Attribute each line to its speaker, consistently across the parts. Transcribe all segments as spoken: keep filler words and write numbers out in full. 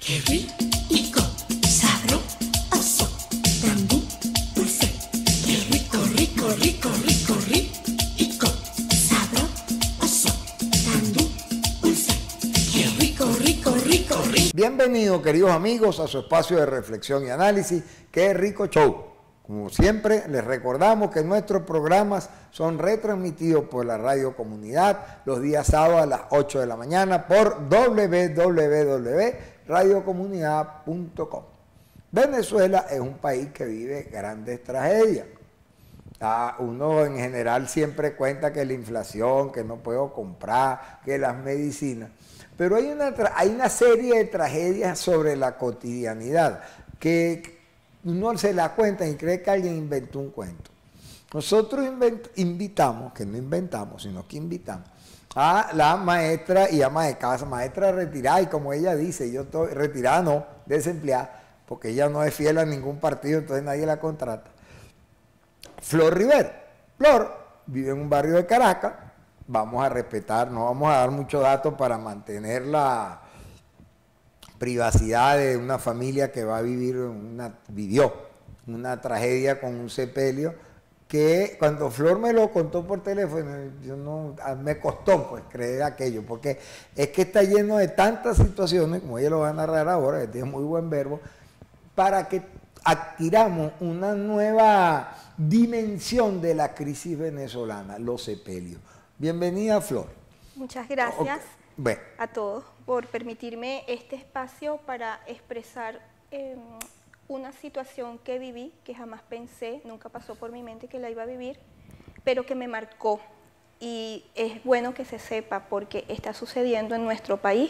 Speaker 1: Qué rico, sabroso, tan dulce. Qué rico, rico, rico, rico, rico, sabroso, tan dulce. Qué rico, rico, rico, rico.
Speaker 2: Bienvenidos, queridos amigos, a su espacio de reflexión y análisis, Qué Rico Show. Como siempre, les recordamos que nuestros programas son retransmitidos por la Radio Comunidad los días sábados a las ocho de la mañana por doble u doble u doble u punto radio comunidad punto com. Venezuela es un país que vive grandes tragedias. Ah, uno en general siempre cuenta que la inflación, que no puedo comprar, que las medicinas. Pero hay una, hay una serie de tragedias sobre la cotidianidad que uno se la cuenta y cree que alguien inventó un cuento. Nosotros invent, invitamos, que no inventamos, sino que invitamos a la maestra y ama de casa, maestra retirada, y como ella dice, yo estoy retirada, no, desempleada, porque ella no es fiel a ningún partido, entonces nadie la contrata. Flor Rivera. Flor vive en un barrio de Caracas, vamos a respetar, no vamos a dar muchos datos para mantener la privacidad de una familia que va a vivir, una, vivió una tragedia con un sepelio, que cuando Flor me lo contó por teléfono, yo no, me costó pues creer aquello, porque es que está lleno de tantas situaciones, como ella lo va a narrar ahora, que tiene muy buen verbo, para que adquiramos una nueva dimensión de la crisis venezolana, los sepelios. Bienvenida, Flor.
Speaker 3: Muchas gracias
Speaker 2: okay. bueno.
Speaker 3: a todos por permitirme este espacio para expresar eh, una situación que viví, que jamás pensé, nunca pasó por mi mente que la iba a vivir, pero que me marcó. Y es bueno que se sepa porque está sucediendo en nuestro país,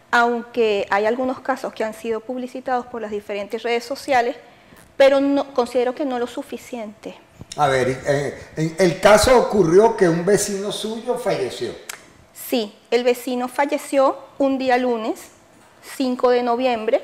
Speaker 3: aunque hay algunos casos que han sido publicitados por las diferentes redes sociales, pero no, considero que no lo suficiente.
Speaker 2: A ver, eh, el caso ocurrió que un vecino suyo falleció.
Speaker 3: Sí, el vecino falleció un día lunes, cinco de noviembre,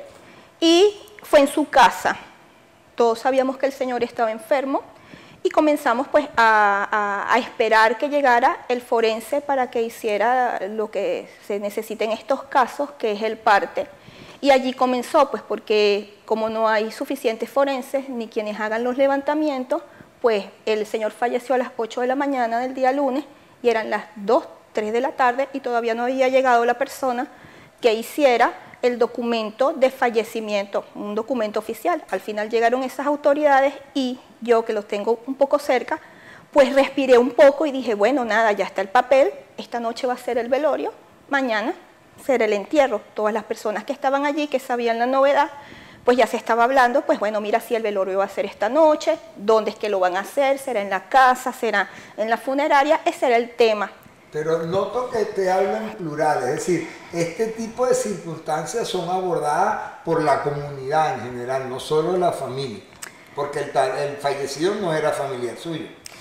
Speaker 3: y fue en su casa. Todos sabíamos que el señor estaba enfermo y comenzamos pues a, a, a esperar que llegara el forense para que hiciera lo que se necesita en estos casos, que es el parte. Y allí comenzó, pues porque como no hay suficientes forenses ni quienes hagan los levantamientos, pues el señor falleció a las ocho de la mañana del día lunes y eran las dos, tres de la tarde y todavía no había llegado la persona que hiciera el documento de fallecimiento, un documento oficial. Al final llegaron esas autoridades y yo, que los tengo un poco cerca, pues respiré un poco y dije, bueno, nada, ya está el papel, esta noche va a ser el velorio, mañana será el entierro. Todas las personas que estaban allí, que sabían la novedad, pues ya se estaba hablando, pues bueno, mira, si el velorio va a ser esta noche, dónde es que lo van a hacer, será en la casa, será en la funeraria, ese era el tema.
Speaker 2: Pero noto que te hablan plural, es decir, este tipo de circunstancias son abordadas por la comunidad en general, no solo la familia, porque el, el fallecido no era familiar suyo.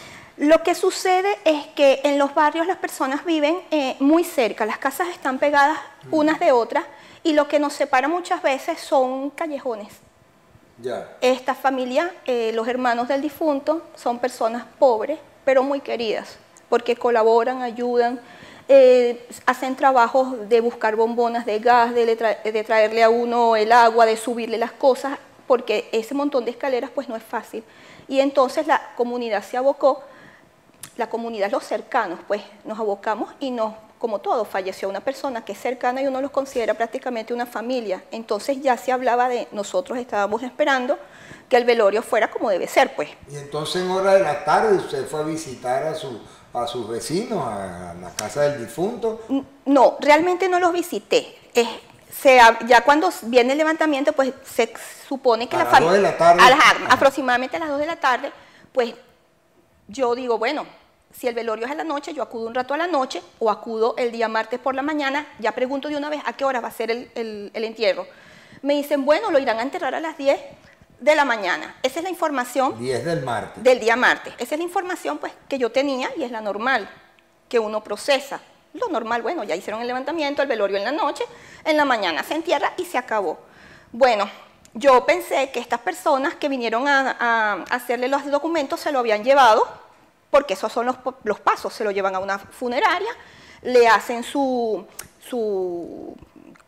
Speaker 3: Lo que sucede es que en los barrios las personas viven eh, muy cerca, las casas están pegadas unas de otras y lo que nos separa muchas veces son callejones.
Speaker 2: Ya.
Speaker 3: Esta familia, eh, los hermanos del difunto, son personas pobres, pero muy queridas, porque colaboran, ayudan, eh, hacen trabajos de buscar bombonas de gas, de, tra de traerle a uno el agua, de subirle las cosas, porque ese montón de escaleras pues no es fácil. Y entonces la comunidad se abocó, la comunidad, los cercanos, pues nos abocamos y nos, como todo, falleció una persona que es cercana y uno los considera prácticamente una familia. Entonces ya se hablaba de, nosotros estábamos esperando que el velorio fuera como debe ser, pues.
Speaker 2: Y entonces en hora de la tarde usted fue a visitar a su... a sus vecinos, a la casa del difunto.
Speaker 3: No, realmente no los visité. Eh, se, ya cuando viene el levantamiento, pues se supone que
Speaker 2: a
Speaker 3: la
Speaker 2: familia... A las dos de la tarde.
Speaker 3: A las, aproximadamente a las dos de la tarde, pues yo digo, bueno, si el velorio es a la noche, yo acudo un rato a la noche o acudo el día martes por la mañana, ya pregunto de una vez a qué hora va a ser el, el, el entierro. Me dicen, bueno, lo irán a enterrar a las diez de la mañana. Esa es la información.
Speaker 2: diez del martes.
Speaker 3: Del día martes. Esa es la información pues, que yo tenía y es la normal, que uno procesa. Lo normal, bueno, ya hicieron el levantamiento, el velorio en la noche, en la mañana se entierra y se acabó. Bueno, yo pensé que estas personas que vinieron a, a hacerle los documentos se lo habían llevado, porque esos son los, los pasos, se lo llevan a una funeraria, le hacen su, su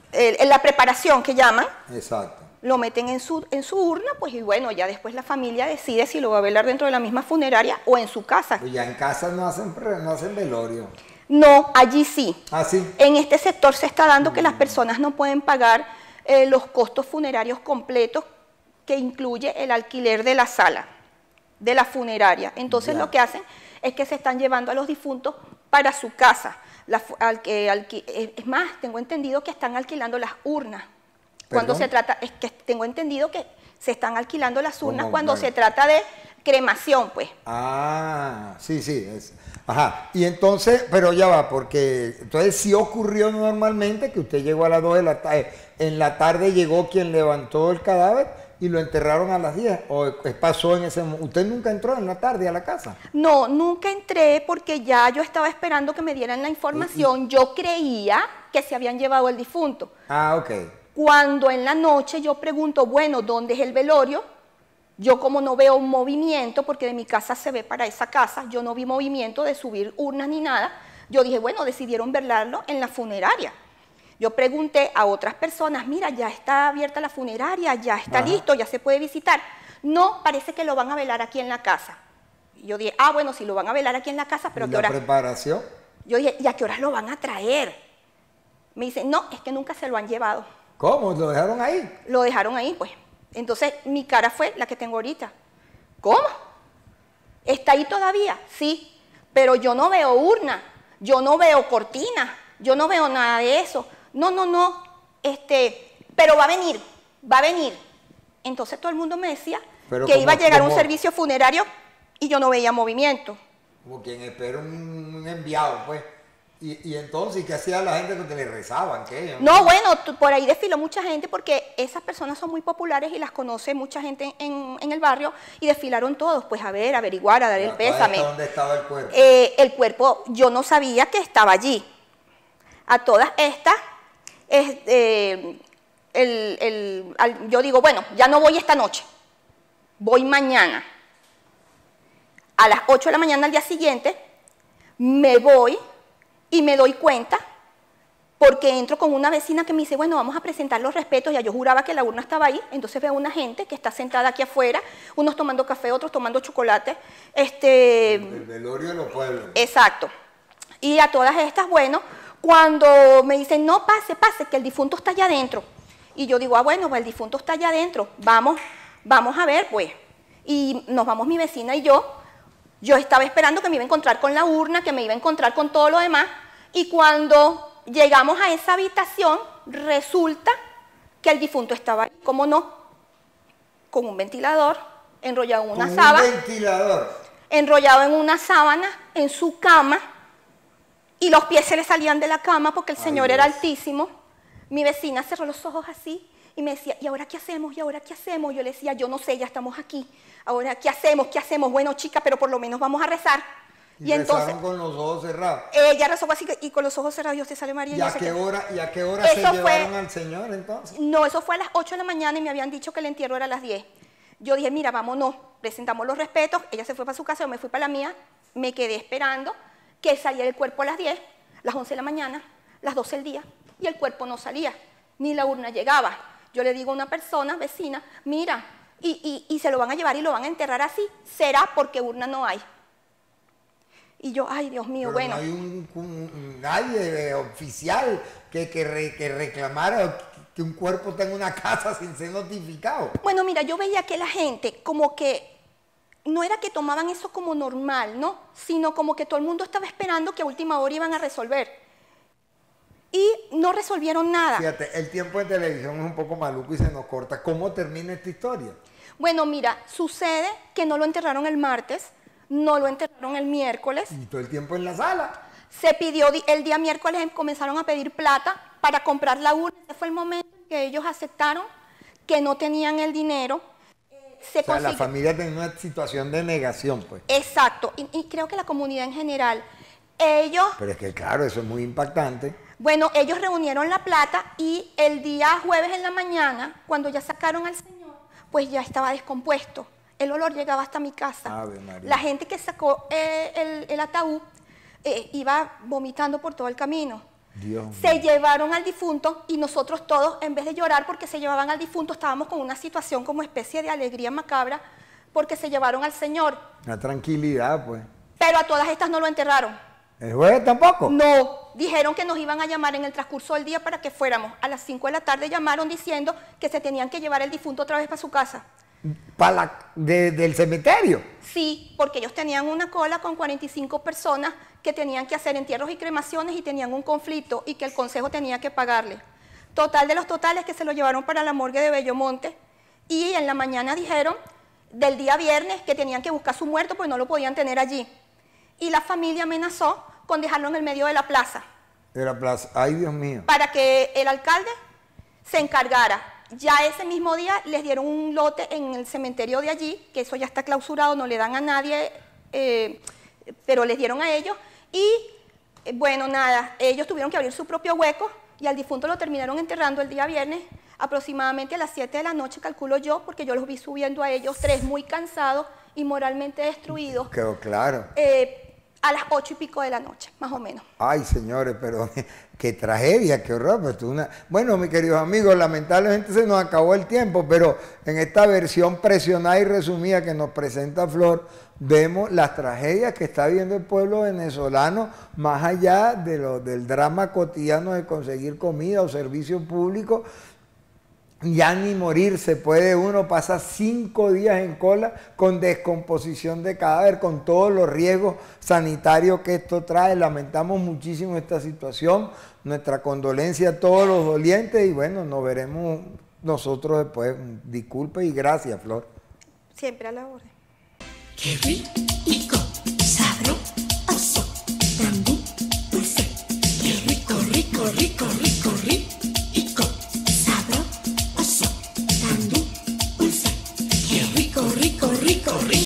Speaker 3: el- la preparación que llaman,
Speaker 2: Exacto.
Speaker 3: lo meten en su, en su urna, pues y bueno, ya después la familia decide si lo va a velar dentro de la misma funeraria o en su casa.
Speaker 2: Pues ya en casa no hacen, pre- no hacen velorio.
Speaker 3: No, allí sí.
Speaker 2: Ah, sí.
Speaker 3: En este sector se está dando que las personas no pueden pagar eh, los costos funerarios completos que incluye el alquiler de la sala, de la funeraria. Entonces
Speaker 2: Ya.
Speaker 3: lo que hacen es que se están llevando a los difuntos para su casa. La fu- al- que alqui- eh, es más, tengo entendido que están alquilando las urnas. Cuando
Speaker 2: ¿Perdón?
Speaker 3: se trata, es que tengo entendido que se están alquilando las urnas
Speaker 2: ¿Cómo?
Speaker 3: cuando
Speaker 2: Vale.
Speaker 3: se trata de cremación, pues.
Speaker 2: Ah, sí, sí. es- Ajá. Y entonces, pero ya va, porque entonces sí ocurrió normalmente que usted llegó a las dos de la tarde. En la tarde llegó quien levantó el cadáver y lo enterraron a las diez. ¿O pasó en ese momento? ¿Usted nunca entró en la tarde a la casa?
Speaker 3: No, nunca entré porque ya yo estaba esperando que me dieran la información. Yo creía que se habían llevado el difunto.
Speaker 2: Ah, ok.
Speaker 3: Cuando en la noche yo pregunto, bueno, ¿dónde es el velorio? Yo como no veo un movimiento, porque de mi casa se ve para esa casa, yo no vi movimiento de subir urnas ni nada, yo dije, bueno, decidieron velarlo en la funeraria. Yo pregunté a otras personas, mira, ya está abierta la funeraria, ya está
Speaker 2: Ajá.
Speaker 3: listo, ya se puede visitar. No, parece que lo van a velar aquí en la casa. Y yo dije, ah, bueno, si lo van a velar aquí en la casa, pero ¿a
Speaker 2: ¿Y
Speaker 3: qué
Speaker 2: la
Speaker 3: hora?
Speaker 2: preparación?
Speaker 3: Yo dije, ¿y a qué horas lo van a traer? Me dicen, no, es que nunca se lo han llevado.
Speaker 2: ¿Cómo? ¿Lo dejaron ahí?
Speaker 3: Lo dejaron ahí, pues. Entonces, mi cara fue la que tengo ahorita. ¿Cómo? ¿Está ahí todavía? Sí, pero yo no veo urna, yo no veo cortina, yo no veo nada de eso. No, no, no, este, pero va a venir, va a venir. Entonces todo el mundo me decía
Speaker 2: Pero
Speaker 3: que
Speaker 2: como-
Speaker 3: iba a llegar un
Speaker 2: como-
Speaker 3: servicio funerario y yo no veía movimiento.
Speaker 2: Como quien espera un, un enviado, pues. Y, y entonces, ¿qué hacía la gente que le rezaban? ¿Qué?
Speaker 3: No, bueno, tú- por ahí desfiló mucha gente porque esas personas son muy populares y las conoce mucha gente en, en el barrio y desfilaron todos, pues a ver, averiguar, a dar el
Speaker 2: Pero,
Speaker 3: pésame.
Speaker 2: ¿dónde estaba el cuerpo?
Speaker 3: Eh, el cuerpo, yo no sabía que estaba allí. A todas estas, es, eh, el- el- al- yo digo, bueno, ya no voy esta noche, voy mañana. A las ocho de la mañana al día siguiente, me voy y me doy cuenta porque entro con una vecina que me dice, bueno, vamos a presentar los respetos, ya yo juraba que la urna estaba ahí, entonces veo una gente que está sentada aquí afuera, unos tomando café, otros tomando chocolate, este...
Speaker 2: El velorio de los pueblos.
Speaker 3: Exacto. Y a todas estas, bueno, cuando me dicen, no, pase, pase, que el difunto está allá adentro. Y yo digo, ah, bueno, pues el difunto está allá adentro, vamos, vamos a ver, pues. Y nos vamos mi vecina y yo. Yo estaba esperando que me iba a encontrar con la urna, que me iba a encontrar con todo lo demás. Y cuando llegamos a esa habitación, resulta que el difunto estaba ahí. ¿Cómo no? Con un ventilador, enrollado en una
Speaker 2: Con
Speaker 3: sábana.
Speaker 2: un ventilador.
Speaker 3: enrollado en una sábana, en su cama, y los pies se le salían de la cama porque el
Speaker 2: Ay,
Speaker 3: señor era
Speaker 2: Dios.
Speaker 3: altísimo. Mi vecina cerró los ojos así y me decía, ¿y ahora qué hacemos? ¿Y ahora qué hacemos? Yo le decía, yo no sé, ya estamos aquí. Ahora, ¿qué hacemos? ¿Qué hacemos? Bueno, chica, pero por lo menos vamos a rezar.
Speaker 2: Y,
Speaker 3: Y entonces,
Speaker 2: rezaron con los ojos cerrados.
Speaker 3: ella rezó así que- y con los ojos cerrados, Dios te salve María.
Speaker 2: ¿Y
Speaker 3: yo
Speaker 2: a
Speaker 3: sé
Speaker 2: qué
Speaker 3: que-
Speaker 2: hora, y a qué hora se
Speaker 3: Eso fue-
Speaker 2: llevaron al señor entonces?
Speaker 3: No, eso fue a las ocho de la mañana y me habían dicho que el entierro era a las diez. Yo dije, mira, vámonos, presentamos los respetos, ella se fue para su casa, yo me fui para la mía, me quedé esperando que saliera el cuerpo a las diez, las once de la mañana, las doce del día, y el cuerpo no salía, ni la urna llegaba. Yo le digo a una persona, vecina, mira, y, y, y se lo van a llevar y lo van a enterrar así, será porque urna no hay. Y yo, ay, Dios mío,
Speaker 2: Pero
Speaker 3: bueno.
Speaker 2: no hay un, un- nadie eh, oficial que, que, re- que reclamara que un cuerpo tenga una casa sin ser notificado.
Speaker 3: Bueno, mira, yo veía que la gente como que no era que tomaban eso como normal, ¿no? Sino como que todo el mundo estaba esperando que a última hora iban a resolver. Y no resolvieron nada.
Speaker 2: Fíjate, el tiempo de televisión es un poco maluco y se nos corta. ¿Cómo termina esta historia?
Speaker 3: Bueno, mira, sucede que no lo enterraron el martes, no lo enterraron el miércoles.
Speaker 2: Y todo el tiempo en la sala.
Speaker 3: Se pidió di- el día miércoles, comenzaron a pedir plata para comprar la urna. Ese fue el momento en que ellos aceptaron que no tenían el dinero. Eh, Se
Speaker 2: O sea, la
Speaker 3: consiguió-
Speaker 2: familia tenía una situación de negación, pues.
Speaker 3: Exacto, y, y creo que la comunidad en general, ellos,
Speaker 2: Pero es que claro, eso es muy impactante.
Speaker 3: bueno, ellos reunieron la plata y el día jueves en la mañana, cuando ya sacaron al señor, pues ya estaba descompuesto. El olor llegaba hasta mi casa.
Speaker 2: Ave María.
Speaker 3: La gente que sacó eh, el, el ataúd eh, iba vomitando por todo el camino.
Speaker 2: Dios mío.
Speaker 3: Se llevaron al difunto y nosotros todos, en vez de llorar porque se llevaban al difunto, estábamos con una situación como especie de alegría macabra porque se llevaron al señor.
Speaker 2: Una tranquilidad, pues.
Speaker 3: Pero a todas estas no lo enterraron.
Speaker 2: ¿El jueves tampoco?
Speaker 3: No, dijeron que nos iban a llamar en el transcurso del día para que fuéramos. A las cinco de la tarde llamaron diciendo que se tenían que llevar el difunto otra vez para su casa.
Speaker 2: ¿Para la, de, del cementerio?
Speaker 3: Sí, porque ellos tenían una cola con cuarenta y cinco personas que tenían que hacer entierros y cremaciones y tenían un conflicto y que el consejo tenía que pagarle. Total de los totales que se lo llevaron para la morgue de Bellomonte y en la mañana dijeron del día viernes que tenían que buscar su muerto pues no lo podían tener allí. Y la familia amenazó con dejarlo en el medio de la plaza.
Speaker 2: De la plaza. Ay, Dios mío.
Speaker 3: Para que el alcalde se encargara. Ya ese mismo día les dieron un lote en el cementerio de allí, que eso ya está clausurado, no le dan a nadie, eh, pero les dieron a ellos. Y eh, bueno, nada, ellos tuvieron que abrir su propio hueco y al difunto lo terminaron enterrando el día viernes, aproximadamente a las siete de la noche, calculo yo, porque yo los vi subiendo a ellos tres muy cansados y moralmente destruidos.
Speaker 2: Quedó claro.
Speaker 3: Eh, a las ocho y pico de la noche, más o menos.
Speaker 2: Ay, señores, pero qué tragedia, qué horror. Pero tú una... Bueno, mis queridos amigos, lamentablemente se nos acabó el tiempo, pero en esta versión presionada y resumida que nos presenta Flor, vemos las tragedias que está viviendo el pueblo venezolano, más allá de lo, del drama cotidiano de conseguir comida o servicios públicos. Ya ni morir se puede uno, pasa cinco días en cola con descomposición de cadáver, con todos los riesgos sanitarios que esto trae. Lamentamos muchísimo esta situación, nuestra condolencia a todos los dolientes y bueno, nos veremos nosotros después. Disculpe y gracias, Flor.
Speaker 3: Siempre a la orden.
Speaker 1: Qué rico, sabroso, también dulce. Qué rico, rico, rico, rico.